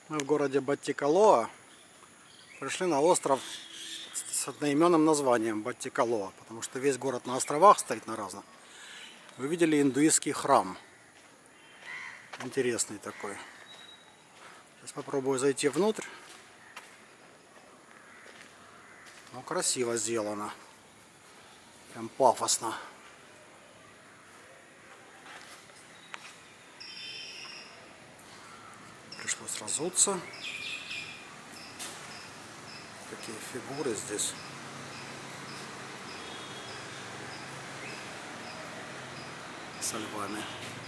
Мы в городе Баттикалоа пришли на остров с одноименным названием Баттикалоа, потому что весь город на островах стоит на разных. Вы видели индуистский храм. Интересный такой. Сейчас попробую зайти внутрь. Ну, красиво сделано. Прям пафосно. Пришлось разуться. Такие фигуры здесь. Со львами.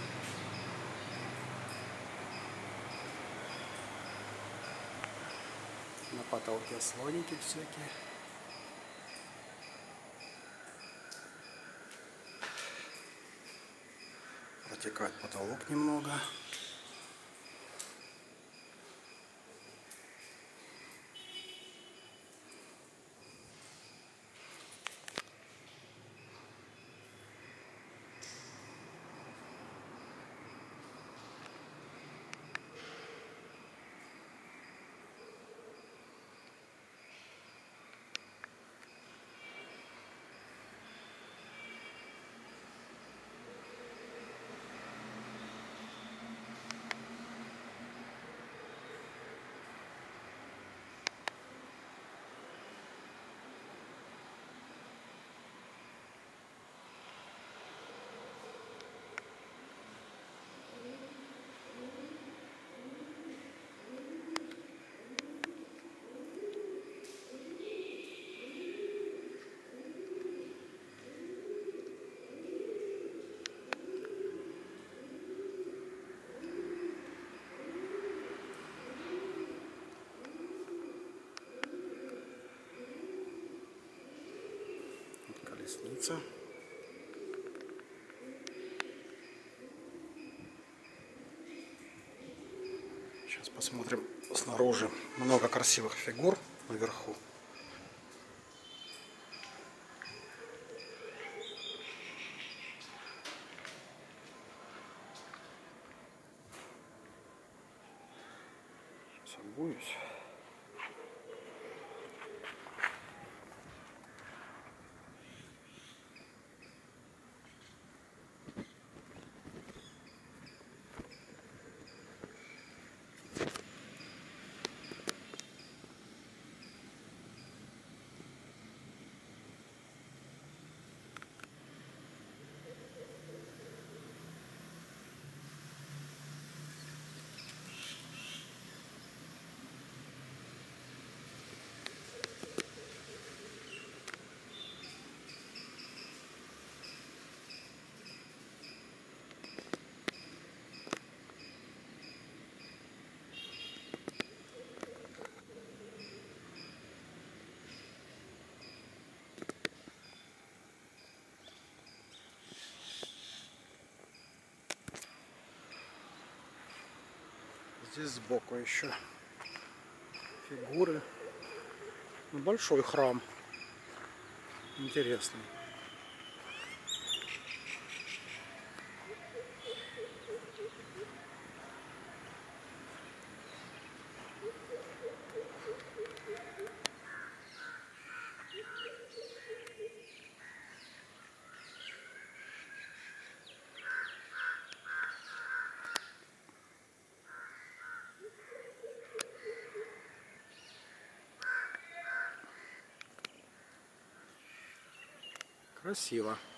На потолке слоники всякие. Протекает потолок немного. Колесница. Сейчас посмотрим снаружи. Много красивых фигур наверху. Сейчас обуюсь. Здесь сбоку еще фигуры. Большой храм. Интересный. Красиво.